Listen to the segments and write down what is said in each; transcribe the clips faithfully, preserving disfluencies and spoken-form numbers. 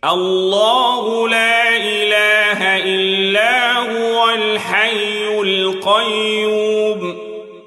الله لا إله إلا هو الحي القيوم.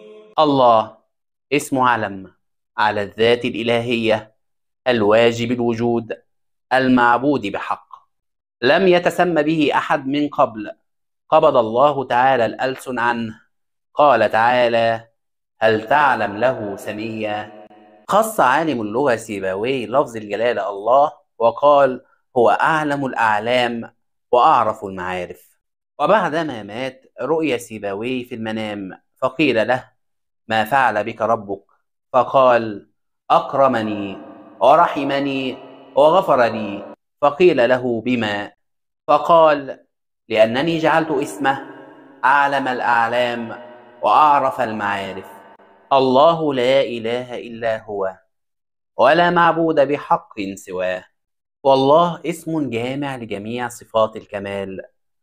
الله اسم علم على الذات الإلهية الواجب الوجود المعبود بحق، لم يتسمى به أحد من قبل، قبض الله تعالى الألسن عنه. قال تعالى: هل تعلم له سميا؟ خص عالم اللغة سيبويه لفظ الجلالة الله وقال: هو أعلم الأعلام وأعرف المعارف. وبعدما مات رؤي سيبويه في المنام فقيل له: ما فعل بك ربك؟ فقال: أكرمني ورحمني وغفر لي. فقيل له: بما؟ فقال: لأنني جعلت اسمه أعلم الأعلام وأعرف المعارف. الله لا إله إلا هو ولا معبود بحق سواه. والله اسم جامع لجميع صفات الكمال،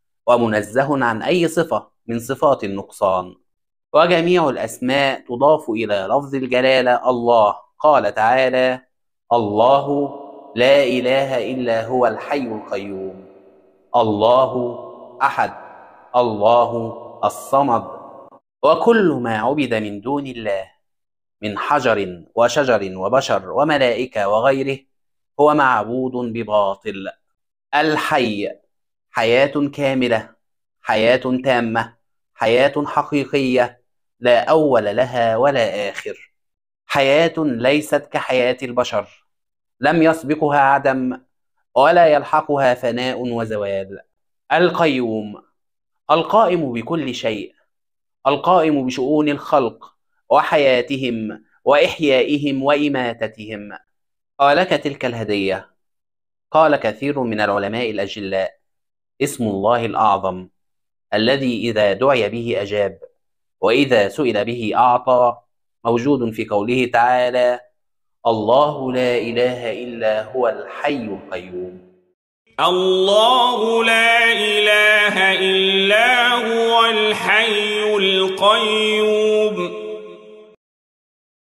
ومنزه عن أي صفة من صفات النقصان، وجميع الأسماء تضاف إلى لفظ الجلالة الله. قال تعالى: الله لا إله إلا هو الحي القيوم. الله أحد، الله الصمد. وكل ما عبد من دون الله من حجر وشجر وبشر وملائكة وغيره هو معبود بباطل. الحي حياة كاملة، حياة تامة، حياة حقيقية لا أول لها ولا آخر، حياة ليست كحياة البشر، لم يسبقها عدم ولا يلحقها فناء وزوال. القيوم القائم بكل شيء، القائم بشؤون الخلق وحياتهم وإحيائهم وإماتتهم. قالك تلك الهدية. قال كثير من العلماء الأجلاء: اسم الله الأعظم الذي إذا دعي به أجاب وإذا سئل به أعطى، موجود في قوله تعالى: الله لا إله إلا هو الحي القيوم. الله لا إله إلا هو الحي القيوم.